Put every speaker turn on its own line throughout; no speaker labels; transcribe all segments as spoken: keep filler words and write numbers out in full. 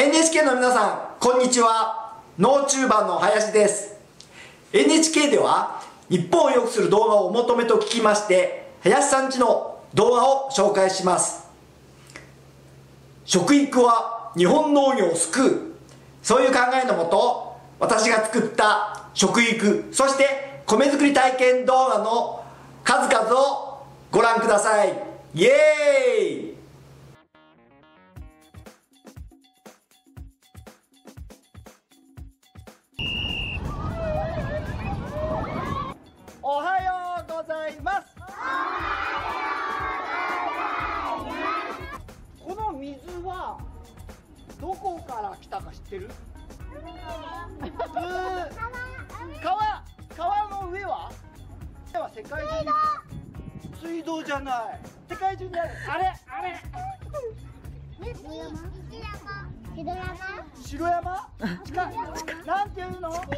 エヌエイチケー の皆さん、こんにちは。ノーチューバーの林です。エヌエイチケー では、日本を良くする動画をお求めと聞きまして、林さんちの動画を紹介します。食育は日本農業を救う。そういう考えのもと、私が作った食育、そして米作り体験動画の数々をご覧ください。イエーイ！おはようございます。この水はどこから来たか知ってる？川、川の上は世界中に水道じゃない。世界中にあるあれあれ白山近い。なんていうの？違う。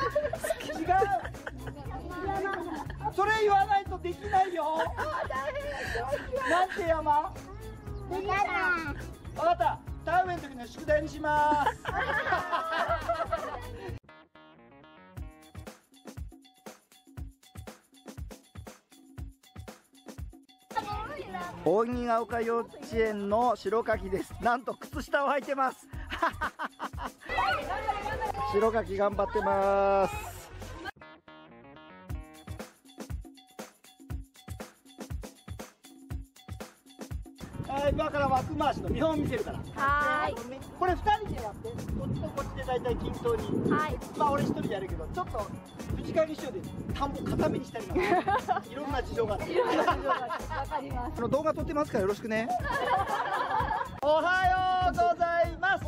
それ言わないとできないよ。なんて山？分かった。田植えの時の宿題にします。扇ヶ丘幼稚園の白柿です。なんと靴下を履いてます。白柿頑張ってます。今から枠回しの見本を見せるから。はーい。これふたりでやって、こっちとこっちで大体均等に。はい。まあ俺ひとりでやるけど、ちょっと短いにしようで田んぼ固めにしたります。いろんな事情があって。いろんな事情があって。わかります。あの動画撮ってますからよろしくね。おはようございます。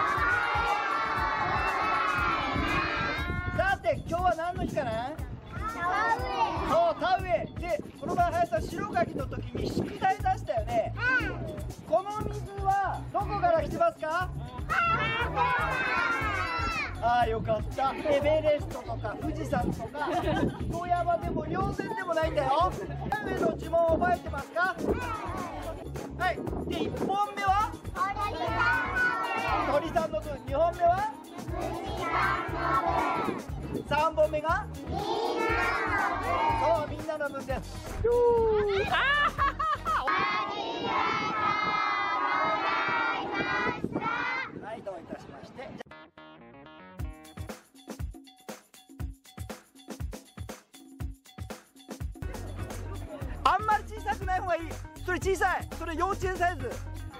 さて今日は何の日かな？そう、田植えで、この前林さん白柿の時に宿題出したよね。この水はどこから来てますか？ああ、よかった。エベレストとか富士山とか富山でも稜線でもないんだよ。田植えの呪文を覚えてますか？はい。でいっぽんめは鳥さんの分、にほんめはさんぼんめがそう、みんなの分です。はい、どういたしまして。あんまり小さくない方がいい。それ小さい。それ幼稚園サイズ。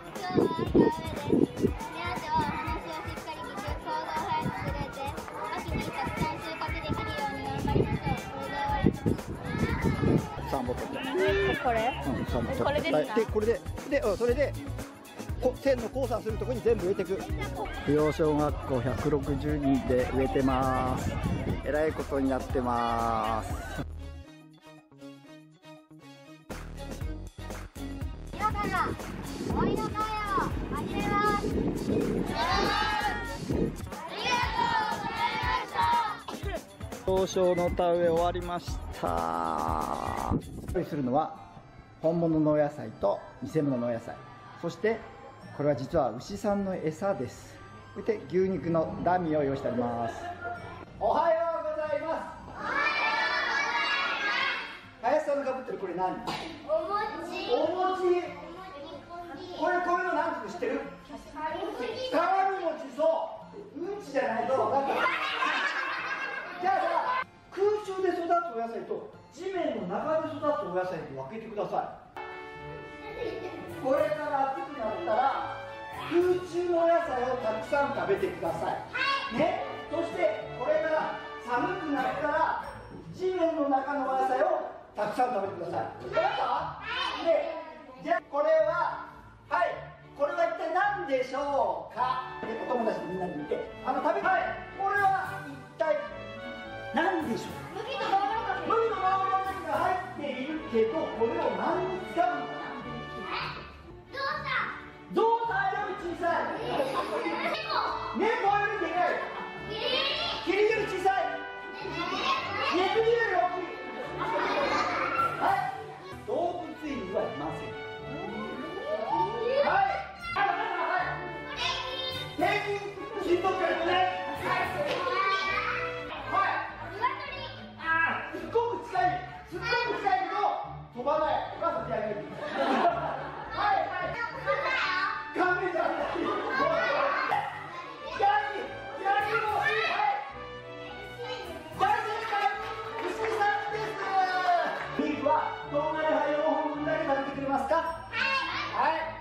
三本取って。これ？うん、三本取って。これで、で、これで、で、うん、それで。こ線の交差するところに全部植えていく。扶養小学校ひゃくろくじゅうにんで植えてます。えらいことになってます。今からおいの会を始めます。扶養小の田植え終わりました。用意するのは本物のお野菜と偽物のお野菜、そしてこれは実は牛さんの餌です。そして牛肉のダミーを用意してあります。おはようございます。おはようございます。林さんのかぶってるこれ何？お餅。お餅。これこういうの何て知ってる？鏡餅。そううんちじゃないと分かった。じゃあ空中で育つお野菜と地面の中で育つお野菜に分けてください。これから暑くなったら空中のお野菜をたくさん食べてください、はいね、そしてこれから寒くなったら地面の中のお野菜をたくさん食べてください。分かった？はい。で、じゃあこれははいこれは一体何でしょうか？でお友達みんなに見てあの食べはいこれは一体何でしょう？麦とマーガリン麦とマーガリンが入っているけどこれを何に使うのかな？ゾウさんより小さい。猫よりでかい。キリンより小さい。ネズミより大きい。はい。動物園にはいません。はい。はい。 ペンギン水族館行くね。はい。ああ、すっごく近い。すっごく近いけど飛ばない。お母さん手あげる。はいはい。カメじゃない。ヤギ、ヤギもはい。大正解。牛さんです。ビーフは動画ではよんほんだけ食べてくれますか。はい。はい。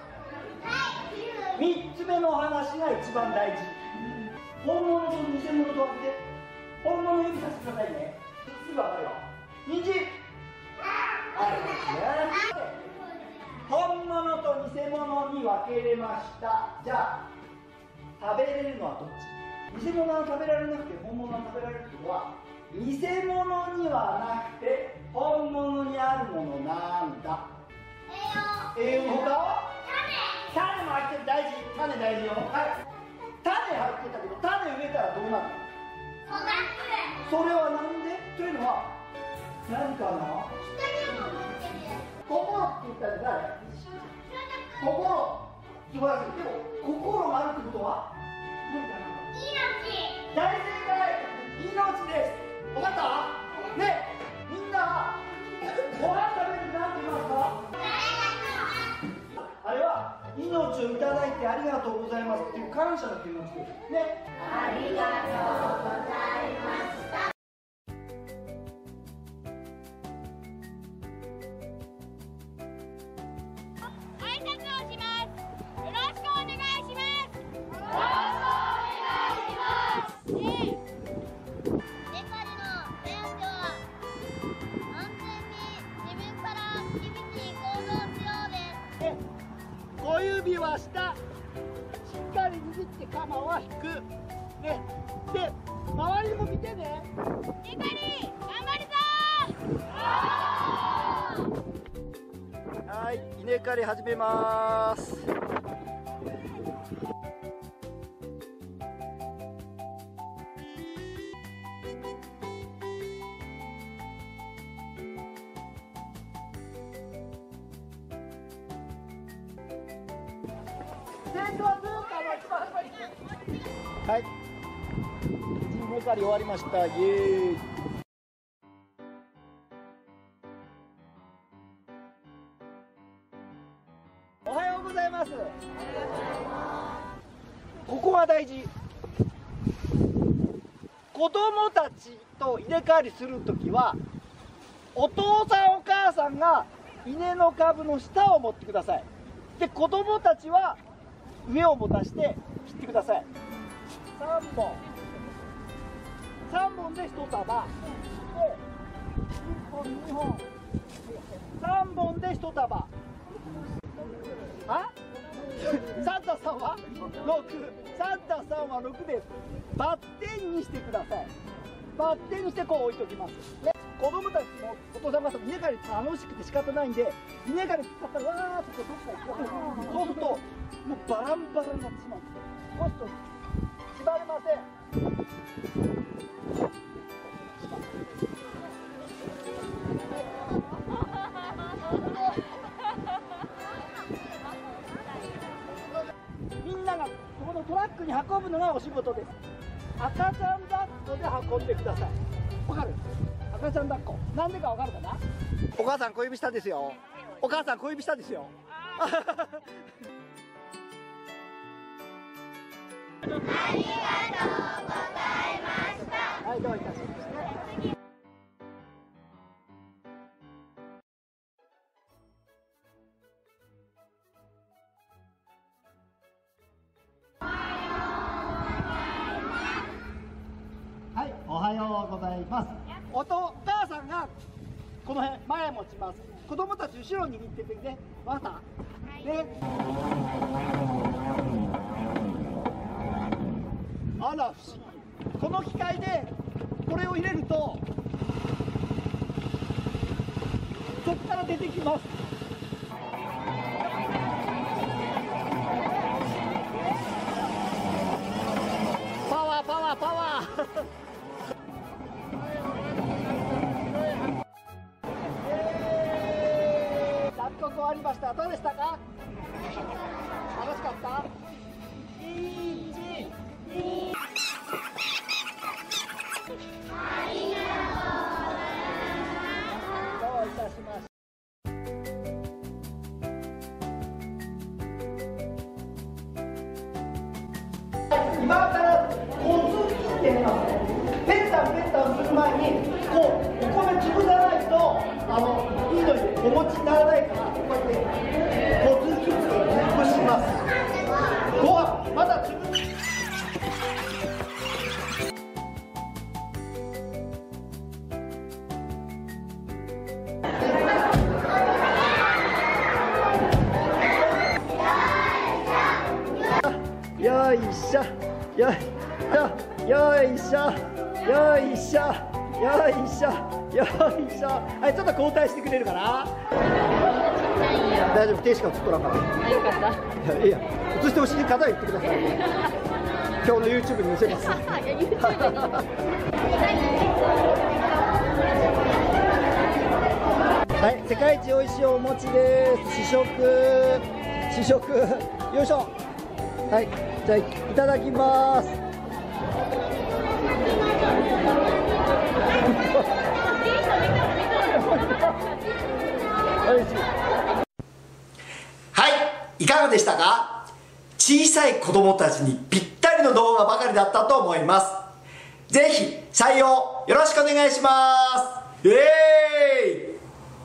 みっつめのお話が一番大事。本物と偽物と分けて。本物指さしてくださいね。すぐ分かるよ。人参。あるですね。本物と偽物に分けれました。じゃあ食べれるのはどっち？偽物は食べられなくて本物は食べられるっていうのは、偽物にはなくて本物にあるものなんだ。栄養のほかは種も入ってる。大事。種大事よ。はい。種入ってたけど種植えたらどうなるの？それはなんで？というのは何かな？心って言ったら誰？心。素晴らしい。でも心があるってことは何かな？命。大正解。命です。分かった？ね、みんなご飯食べて何て言いますか？あれは命をいただいてありがとうございますっていう感謝の気持ちですね。ありがとうございました。小指は下、しっかり握って鎌は引く、ね、で、周りも見てね。ゆかり、頑張るぞー。はい、稲刈り始めます。はい、稲刈り終わりました。イエーイ。おはようございます。ここが大事。子供たちと稲刈りするときは、お父さんお母さんが稲の株の下を持ってください。で、子供たちは上を持たして切ってください。さんぼんさんぼんでひと束で、いっぽんにほんさんぼんでひと束。あサンタさんはろく、サンタさんはろくです。バッテンにしてください。バッテンにしてこう置いときます、ね、子供たちもお父さんお母さんも稲刈り楽しくて仕方ないんで、稲刈り使ったらわーっとどっか行って、そうするともうバランバランになってしまうんですよ。こうすると縛れません。みんながこのトラックに運ぶのがお仕事です。赤ちゃん抱っこで運んでください。わかる？赤ちゃん抱っこ。なんでかわかるかな？お母さん小指下ですよ。お母さん小指下ですよ。ありがとうございました。はい、どういたしまして。はい、おはようございます。おと、お母さんがこの辺前持ちます。子供たち後ろに握っててね。わかった？ね。あら不思議。この機械でこれを入れるとそこから出てきます。パワーパワーパワー脱穀終わりました。どうでしたか？楽しかった？いいる前にこうお米潰さないとあのいいのにお餅にならないから、こうやってこうずつずつ潰します。ご飯まだ潰す。よいしょよいしょよいしょよいしょよいしょよいしょ。はい、ちょっと交代してくれるかな。大丈夫、手しか映っとらんから。
あ、よかった。
いやいや、映してほしい方は言ってください。今日の YouTube に載せます。はい、世界一美味しいお餅です。試食試食よいしょ。はい、じゃあいただきます。はい、いかがでしたか？小さい子供たちにぴったりの動画ばかりだったと思います。ぜひ採用よろしくお願いします。イエーイ！